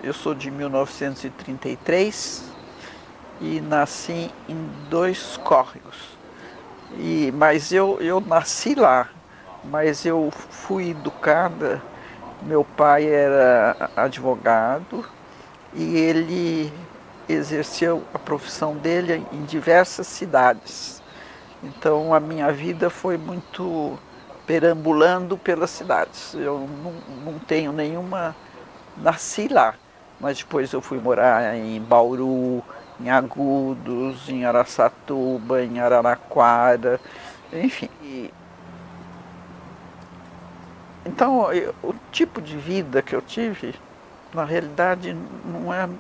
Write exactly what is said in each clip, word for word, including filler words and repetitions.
Eu sou de mil novecentos e trinta e três e nasci em Dois Córregos. E, mas eu, eu nasci lá, mas eu fui educada. Meu pai era advogado e ele exerceu a profissão dele em diversas cidades. Então a minha vida foi muito perambulando pelas cidades. Eu não, não tenho nenhuma. Nasci lá, mas depois eu fui morar em Bauru, em Agudos, em Araçatuba, em Araraquara, enfim. E, então eu, o tipo de vida que eu tive, na realidade, não é,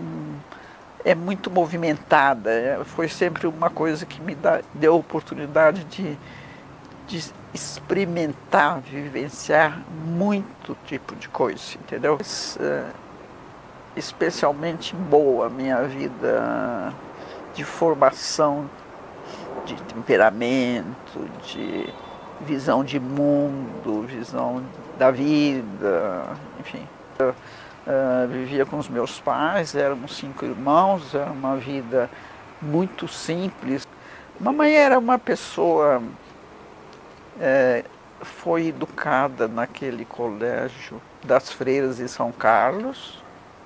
é muito movimentada. É, foi sempre uma coisa que me dá, deu a oportunidade de, de experimentar, vivenciar muito tipo de coisa, entendeu? Mas, é, especialmente boa a minha vida de formação, de temperamento, de visão de mundo, visão da vida, enfim. Eu, uh, vivia com os meus pais, éramos cinco irmãos, era uma vida muito simples. Mamãe era uma pessoa, é, foi educada naquele colégio das Freiras de São Carlos.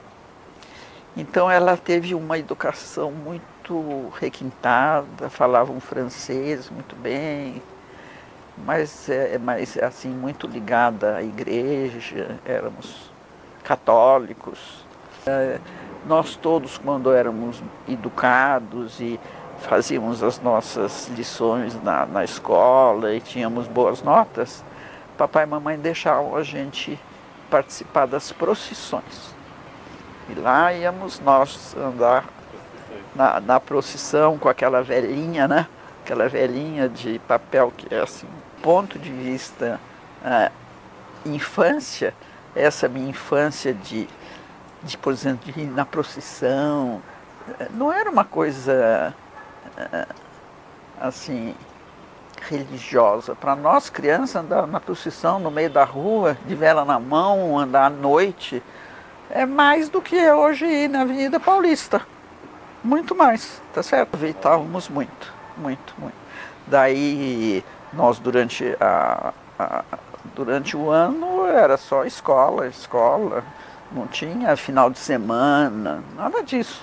Então ela teve uma educação muito requintada, falava um francês muito bem, mas é mas, assim, muito ligada à igreja, éramos católicos. É, nós todos, quando éramos educados e fazíamos as nossas lições na, na escola e tínhamos boas notas, papai e mamãe deixavam a gente participar das procissões. E lá íamos nós andar na, na procissão com aquela velhinha, né? Aquela velhinha de papel que é assim, ponto de vista ah, infância, essa minha infância de, de, por exemplo, de ir na procissão, não era uma coisa ah, assim, religiosa. Para nós, crianças, andar na procissão no meio da rua, de vela na mão, andar à noite, é mais do que hoje ir na Avenida Paulista. Muito mais, tá certo? Aproveitávamos muito, muito, muito. Daí, nós durante, a, a, durante o ano era só escola, escola. Não tinha final de semana, nada disso.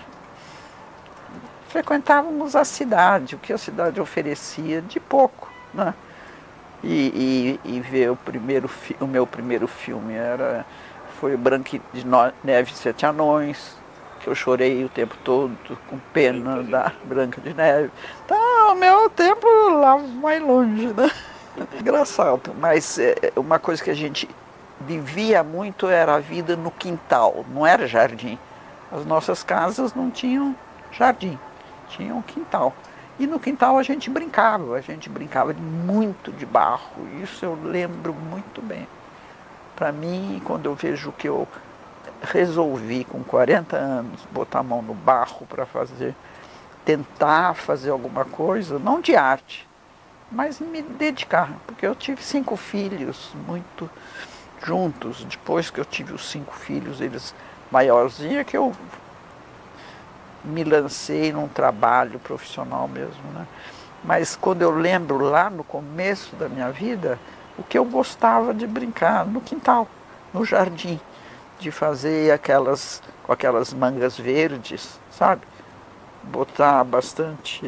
Frequentávamos a cidade, o que a cidade oferecia de pouco, né? E, e, e ver o, primeiro, o meu primeiro filme era... foi Branca de Neve e Sete Anões, que eu chorei o tempo todo, com pena da Branca de Neve. Então, o meu tempo lá mais longe, né? Engraçado, mas é, uma coisa que a gente vivia muito era a vida no quintal, não era jardim. As nossas casas não tinham jardim, tinham quintal. E no quintal a gente brincava, a gente brincava muito de barro, isso eu lembro muito bem. Para mim, quando eu vejo que eu resolvi com quarenta anos botar a mão no barro para fazer, tentar fazer alguma coisa, não de arte, mas me dedicar, porque eu tive cinco filhos muito juntos. Depois que eu tive os cinco filhos, eles maiorzinhos, que eu me lancei num trabalho profissional mesmo, né? Mas quando eu lembro lá no começo da minha vida, o que eu gostava de brincar no quintal, no jardim, de fazer aquelas, com aquelas mangas verdes, sabe? Botar bastante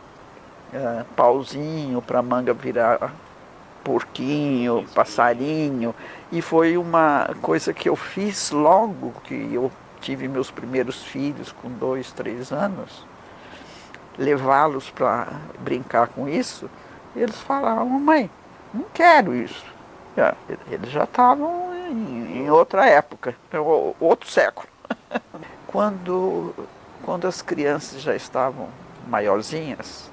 é, pauzinho para a manga virar porquinho, passarinho. E foi uma coisa que eu fiz logo que eu tive meus primeiros filhos, com dois, três anos, levá-los para brincar com isso. E eles falavam: mãe, não quero isso. Eles já estavam em, em outra época, outro século. Quando, quando as crianças já estavam maiorzinhas,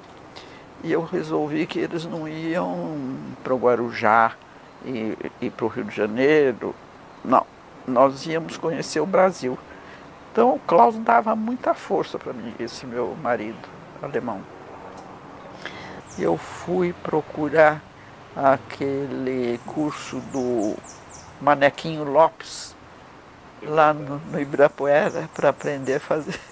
e eu resolvi que eles não iam para o Guarujá e, e para o Rio de Janeiro, não, nós íamos conhecer o Brasil. Então o Klaus dava muita força para mim, esse meu marido alemão. Eu fui procurar aquele curso do Manequinho Lopes, lá no, no Ibirapuera para aprender a fazer,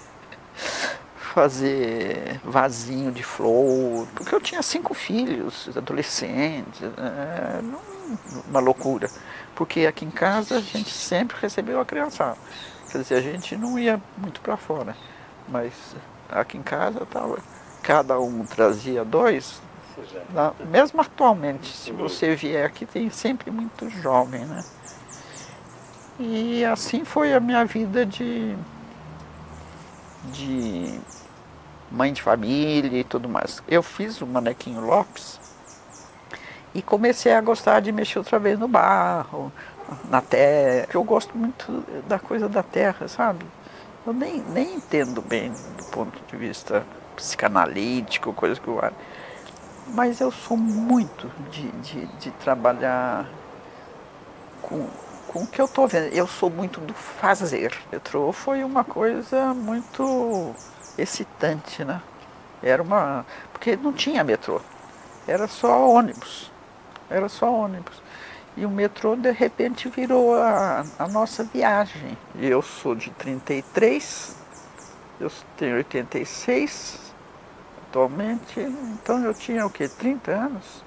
fazer vasinho de flor, porque eu tinha cinco filhos, adolescentes, é, uma loucura. Porque aqui em casa a gente sempre recebeu a criançada. Quer dizer, a gente não ia muito para fora, mas aqui em casa tava, cada um trazia dois. Na, mesmo atualmente, se você vier aqui, tem sempre muito jovem, né? E assim foi a minha vida de, de mãe de família e tudo mais. Eu fiz o Manequinho Lopes e comecei a gostar de mexer outra vez no barro, na terra. Eu gosto muito da coisa da terra, sabe? Eu nem, nem entendo bem do ponto de vista psicanalítico, coisa que eu acho. Mas eu sou muito de, de, de trabalhar com, com o que eu estou vendo. Eu sou muito do fazer. O metrô foi uma coisa muito excitante, né? Era uma... Porque não tinha metrô. Era só ônibus. Era só ônibus. E o metrô, de repente, virou a, a nossa viagem. Eu sou de trinta e três, eu tenho oitenta e seis atualmente, então eu tinha o quê? trinta anos.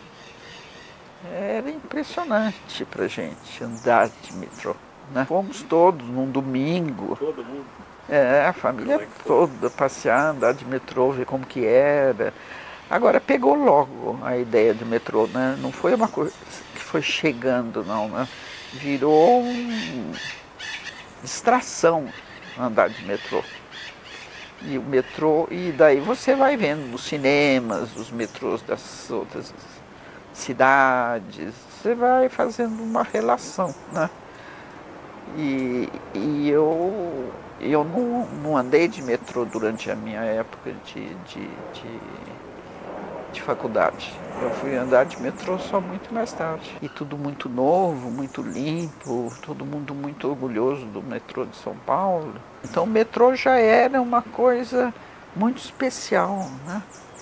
Era impressionante pra gente andar de metrô, né? Fomos todos num domingo. Todo mundo? É, a família toda passear, andar de metrô, ver como que era. Agora pegou logo a ideia de metrô, né? Não foi uma coisa que foi chegando, não, né? Virou uma distração andar de metrô. E o metrô, e daí você vai vendo nos cinemas, os metrôs das outras cidades, você vai fazendo uma relação, né? E, e eu, eu não, não andei de metrô durante a minha época de, de, de, de faculdade. Eu fui andar de metrô só muito mais tarde. E tudo muito novo, muito limpo, todo mundo muito orgulhoso do metrô de São Paulo. Então o metrô já era uma coisa muito especial, né?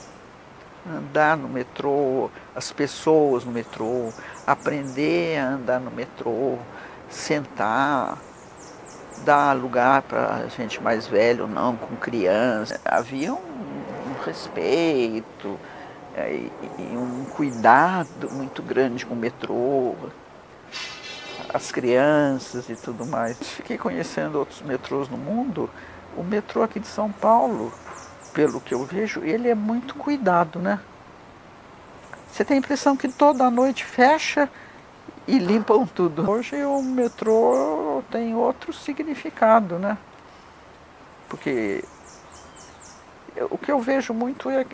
Andar no metrô, as pessoas no metrô, aprender a andar no metrô, sentar, dar lugar para gente mais velho, não com criança. Havia um, um respeito é, e um cuidado muito grande com o metrô, as crianças e tudo mais. Fiquei conhecendo outros metrôs no mundo. O metrô aqui de São Paulo, pelo que eu vejo, ele é muito cuidado, né? Você tem a impressão que toda noite fecha e limpam tudo. Hoje o metrô tem outro significado, né? Porque o que eu vejo muito é,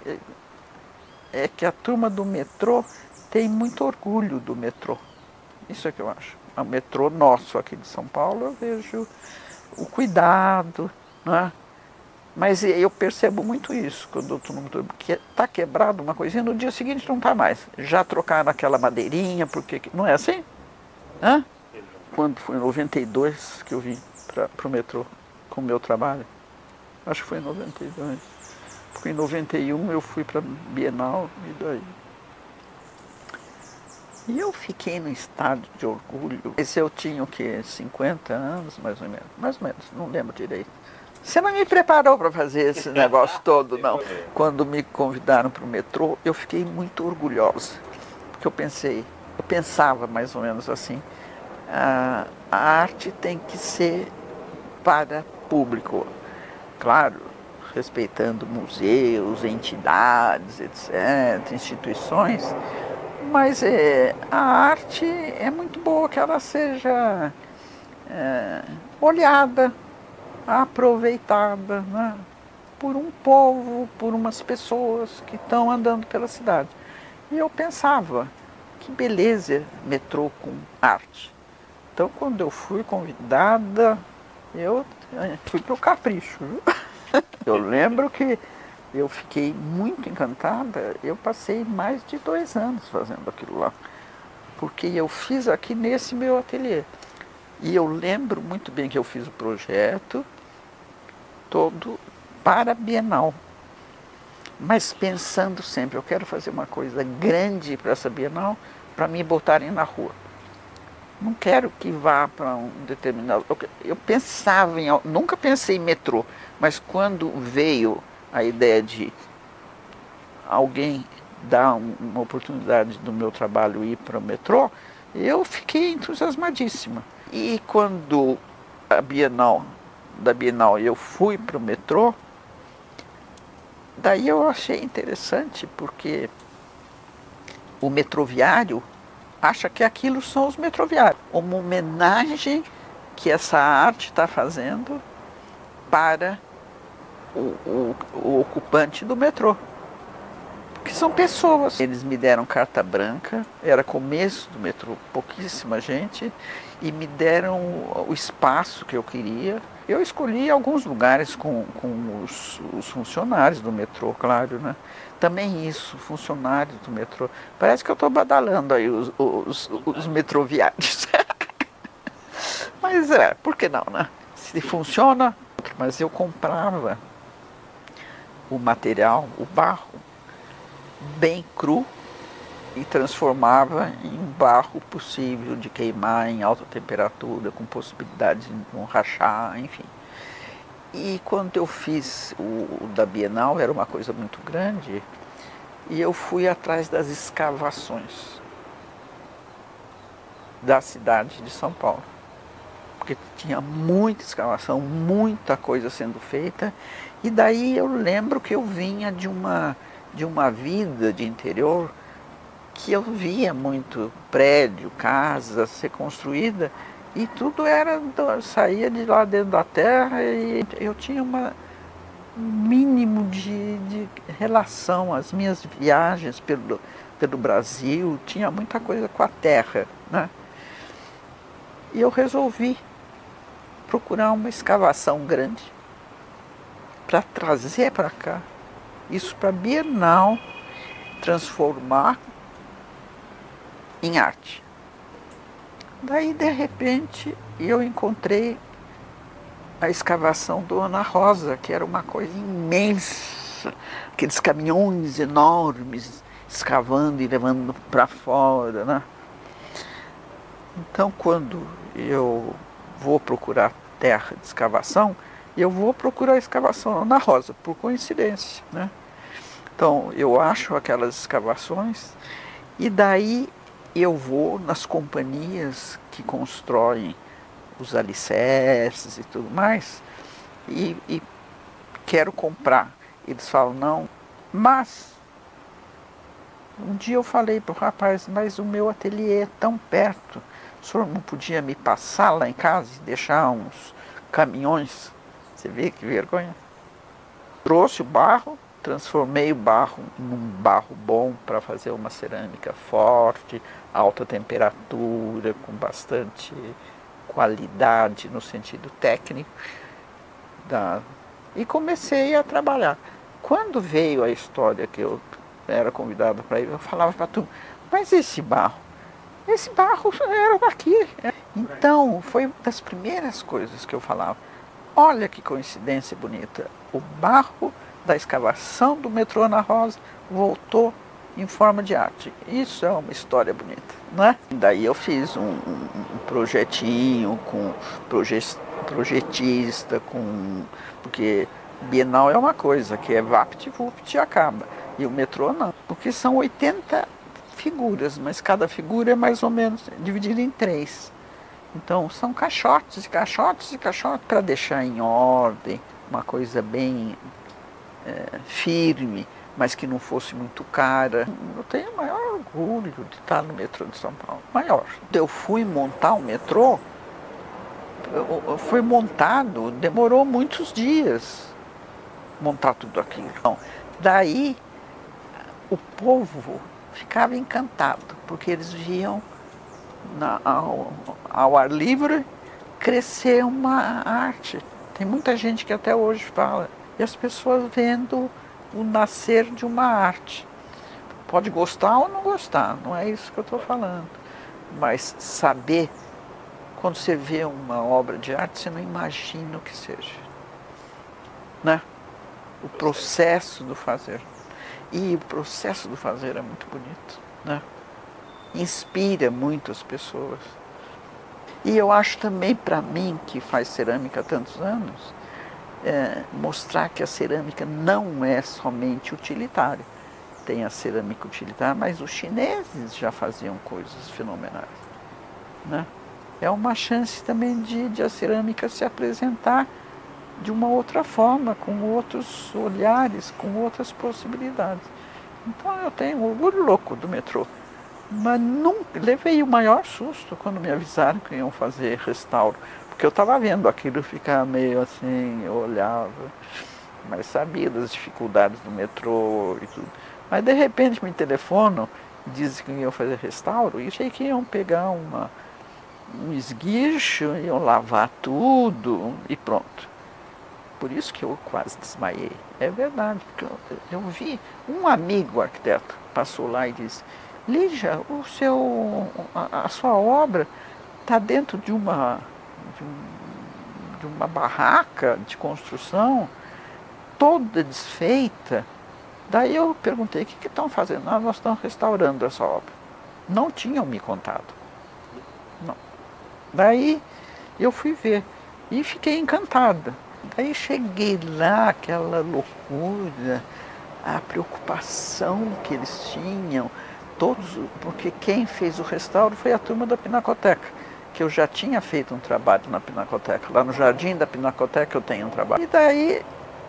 é que a turma do metrô tem muito orgulho do metrô. Isso é que eu acho. O metrô nosso aqui de São Paulo, eu vejo o cuidado, né? Mas eu percebo muito isso, quando eu estou no metrô, que está quebrado uma coisinha, no dia seguinte não está mais. Já trocaram aquela madeirinha, porque não é assim? Hã? Quando foi em noventa e dois que eu vim para o metrô com o meu trabalho? Acho que foi em noventa e dois. Porque em noventa e um eu fui para a Bienal e daí. E eu fiquei num estado de orgulho. Esse eu tinha o quê? cinquenta anos, mais ou menos. Mais ou menos, não lembro direito. Você não me preparou para fazer esse negócio todo, não. Quando me convidaram para o metrô, eu fiquei muito orgulhosa. Porque eu pensei, eu pensava mais ou menos assim, a, a arte tem que ser para público. Claro, respeitando museus, entidades, etcétera, instituições. Mas é, a arte é muito boa que ela seja é, olhada, aproveitada, né? Por um povo, por umas pessoas que estão andando pela cidade. E eu pensava, que beleza metrô com arte. Então quando eu fui convidada, eu fui para o capricho. Eu lembro que eu fiquei muito encantada, eu passei mais de dois anos fazendo aquilo lá. Porque eu fiz aqui nesse meu ateliê. E eu lembro muito bem que eu fiz o projeto todo para a Bienal. Mas pensando sempre, eu quero fazer uma coisa grande para essa Bienal, para me botarem na rua. não quero que vá para um determinado... Eu pensava em... Nunca pensei em metrô, mas quando veio a ideia de alguém dar uma oportunidade do meu trabalho ir para o metrô, eu fiquei entusiasmadíssima. E quando a Bienal, da Bienal eu fui para o metrô, daí eu achei interessante, porque o metroviário acha que aquilo são os metroviários. Uma homenagem que essa arte está fazendo para o, o, o ocupante do metrô. Que são pessoas. Eles me deram carta branca, era começo do metrô, pouquíssima gente, e me deram o espaço que eu queria. Eu escolhi alguns lugares com, com os, os funcionários do metrô, claro, né? Também isso, funcionários do metrô. Parece que eu estou badalando aí os, os, os metroviários. Mas é, por que não, né? Se funciona, mas eu comprava o material, o barro, bem cru e transformava em barro possível de queimar em alta temperatura, com possibilidade de não rachar, enfim. E quando eu fiz o, o da Bienal, era uma coisa muito grande, e eu fui atrás das escavações da cidade de São Paulo, porque tinha muita escavação, muita coisa sendo feita, e daí eu lembro que eu vinha de uma de uma vida de interior que eu via muito prédio, casa ser construída e tudo era, saía de lá dentro da terra e eu tinha uma, um mínimo de, de relação, as minhas viagens pelo, pelo Brasil, tinha muita coisa com a terra, né? E eu resolvi procurar uma escavação grande para trazer para cá. Isso para a Bienal transformar em arte. Daí, de repente, eu encontrei a escavação do Ana Rosa, que era uma coisa imensa, aqueles caminhões enormes, escavando e levando para fora, né? Então, quando eu vou procurar terra de escavação, eu vou procurar a escavação Ana Rosa, por coincidência, né? Então, eu acho aquelas escavações e daí eu vou nas companhias que constroem os alicerces e tudo mais e, e quero comprar. Eles falam, não, mas um dia eu falei para o rapaz, mas o meu ateliê é tão perto, o senhor não podia me passar lá em casa e deixar uns caminhões? Você vê que vergonha? Trouxe o barro, transformei o barro num barro bom para fazer uma cerâmica forte, alta temperatura, com bastante qualidade no sentido técnico. Da... E comecei a trabalhar. Quando veio a história que eu era convidado para ir, eu falava para tu, mas esse barro, esse barro era daqui. Então, foi uma das primeiras coisas que eu falava. Olha que coincidência bonita, o barro da escavação do metrô Ana Rosa voltou em forma de arte. Isso é uma história bonita, não é? Daí eu fiz um, um, um projetinho com proje, projetista, com, porque Bienal é uma coisa, que é vapt-vupt e acaba, e o metrô não, porque são oitenta figuras, mas cada figura é mais ou menos dividida em três. Então são caixotes e caixotes e caixotes para deixar em ordem, uma coisa bem é, firme, mas que não fosse muito cara. Eu tenho o maior orgulho de estar no metrô de São Paulo, maior. Eu fui montar o metrô, foi montado, demorou muitos dias montar tudo aquilo. Então, daí o povo ficava encantado, porque eles viam Na, ao, ao ar livre crescer uma arte. Tem muita gente que até hoje fala, e as pessoas vendo o nascer de uma arte. Pode gostar ou não gostar, não é isso que eu estou falando, mas saber, quando você vê uma obra de arte, você não imagina o que seja, né? O processo do fazer, e o processo do fazer é muito bonito, né? Inspira muito as pessoas. E eu acho também, para mim, que faz cerâmica há tantos anos, é, mostrar que a cerâmica não é somente utilitária. Tem a cerâmica utilitária, mas os chineses já faziam coisas fenomenais, né? É uma chance também de, de a cerâmica se apresentar de uma outra forma, com outros olhares, com outras possibilidades. Então eu tenho um orgulho louco do metrô. Mas nunca levei o maior susto quando me avisaram que iam fazer restauro. Porque eu estava vendo aquilo ficar meio assim, eu olhava, mas sabia das dificuldades do metrô e tudo. Mas de repente me telefonam, dizem que iam fazer restauro, e achei que iam pegar uma, um esguicho, iam lavar tudo e pronto. Por isso que eu quase desmaiei. É verdade, porque eu, eu vi um amigo arquiteto, passou lá e disse: Lígia, o seu, a, a sua obra está dentro de uma, de, um, de uma barraca de construção, toda desfeita. Daí eu perguntei: o que estão fazendo? Ah, nós estamos restaurando essa obra. Não tinham me contado. Não. Daí eu fui ver e fiquei encantada. Daí cheguei lá, aquela loucura, a preocupação que eles tinham, todos, porque quem fez o restauro foi a turma da Pinacoteca, que eu já tinha feito um trabalho na Pinacoteca, lá no Jardim da Pinacoteca eu tenho um trabalho. E daí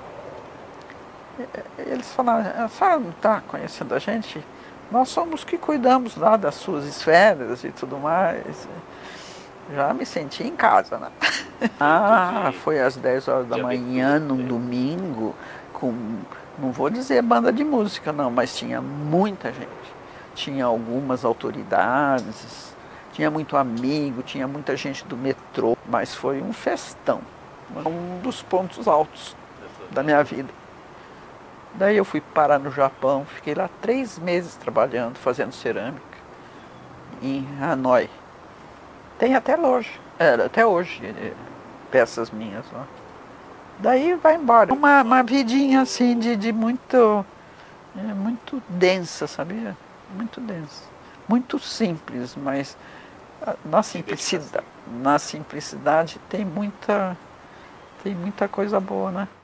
eles falaram: a senhora não está conhecendo a gente? Nós somos que cuidamos lá das suas esferas e tudo mais. Já me senti em casa, né? Ah, foi às dez horas da manhã, num domingo, com, não vou dizer banda de música não, mas tinha muita gente. Tinha algumas autoridades, tinha muito amigo, tinha muita gente do metrô, mas foi um festão, um dos pontos altos da minha vida. Daí eu fui parar no Japão, fiquei lá três meses trabalhando, fazendo cerâmica, em Hanoi. Tem até hoje, era, até hoje, peças minhas lá. Daí vai embora. Uma, uma vidinha assim de, de muito, é, muito densa, sabia? Muito densa. Muito simples, mas na simplicidade, na simplicidade tem muita, tem muita coisa boa, né?